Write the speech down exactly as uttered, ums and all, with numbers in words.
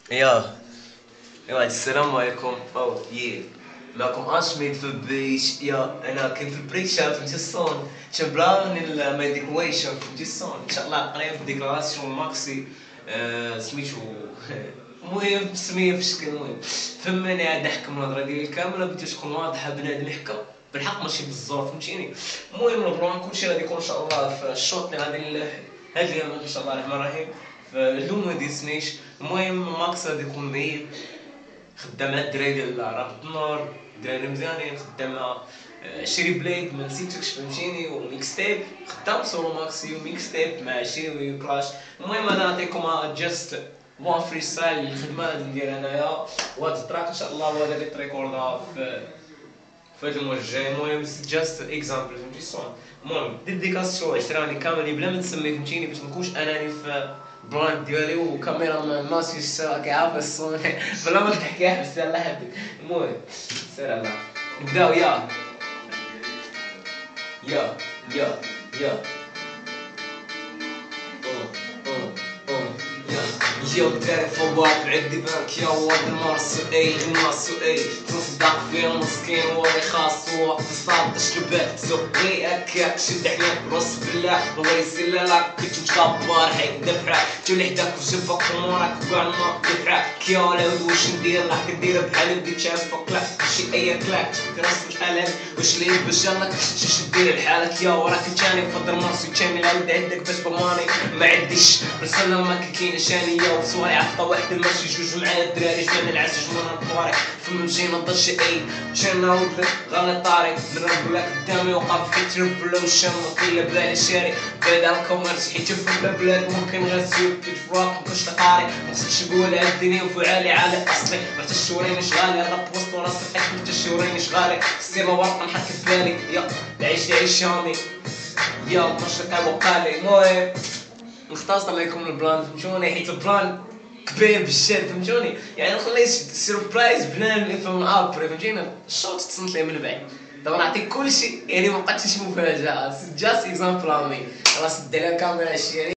يا يا السلام عليكم. او يه معكم اشميد في البريش. يا انا كنت في البريش في جسون شبران الميديكويشن في جسون ان شاء الله قريب ديكلاراسيون ماكسي. آه سميتو المهم سميه في شكل المهم فهمني عاد نحكم الهضره ديالي كامله بديت تكون واضحه بنادم يحكى بالحق ماشي بالزور فهمتيني. المهم البلان كلشي غادي يكون ان شاء الله في الشوط اللي غادي نلح هاد الايام ان شاء الله الرحمن الرحيم. فاليوم ما ديسنيش. المهم ماكس غادي يكون ميت خدام مع الدراري ديال رابط النار، دراري مزيانين خدام مع آه، شيري بليد ما نسيتكش فهمتيني، وميكس تيب خدام سولو ماكسي وميكس تيب مع شيري وكلاش. المهم انا نعطيكم جاست وان فري ستايل الخدمه اللي ندير انايا، وهاد التراك ان شاء الله هو اللي تريكوردها في في هاد الموجه الجاي. المهم جاست اكزامبل فهمتي الصون. المهم ديديكاسيو عشراني كامل بلا ما نسمي فهمتيني باش منكونش اناني في براند ديالي وكاميرا مان ماسك الساعه كيعرف الصون بلا ما تحكي حبس يلاه حدك. المهم سير الله نبداو. يا يا يا يا يا الدراري فوق عندي بانك يا واد المارس اي الماس اي تصدق في المسكين ولي خاصو في الصاد شلبات سوقي هكاك شد حياك راس بالله الله يسلم لك كنت متكبر حيك دفعك تولي حداك وشوفك امورك وكاع ما دفعك يا ولد واش ندير راح كدير بحال بديت شافك لا شي اي كلاك راس الحلال واش لي باش لك شش دير بحالك يا وراك تاني فضل مرسي تاني العود عندك باش بماني ما عنديش رسالة ما كاين شانية وصوالي عفطة واحدة ماشي جوج معايا الدراري جبنا العز جمهورنا الطوارئ فما مشينا ضد شي اي مشينا نعاود لك غالي طارق نرب لك قدامي وقف في تربلة وشام وطيلة بلا شاري بعيد عن الكوميرس حيت في البلاد ممكن غير تسيب تتفراق مكنش تقاري مخصكش تقول عالدنيا وفعالي على اصلي ما تشورينيش غالي الرب وسط وراسك ما تشورينيش غالي السيما ورقة نحط في بالي يا العيش عيش شامي يا مشرق وقالي. المهم مختصر عليكم البراند فهمتوني حيت البراند كبير بالشات فهمتوني، يعني نخليه سيربرايز بنان اللي فهم ابري فهمتيني الشوط تصنت ليه من بعيد. دابا نعطيك كلشي يعني مبقاتش شي مفاجاه جاست اكزامبل رامي خلاص دير الكاميرا شي